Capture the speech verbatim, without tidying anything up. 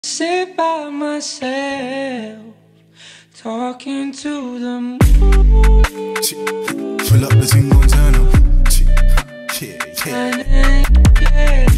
Sit by myself, talking to the moon. Fill up the thing, gon' turn up. Yeah, yeah. And then, yeah.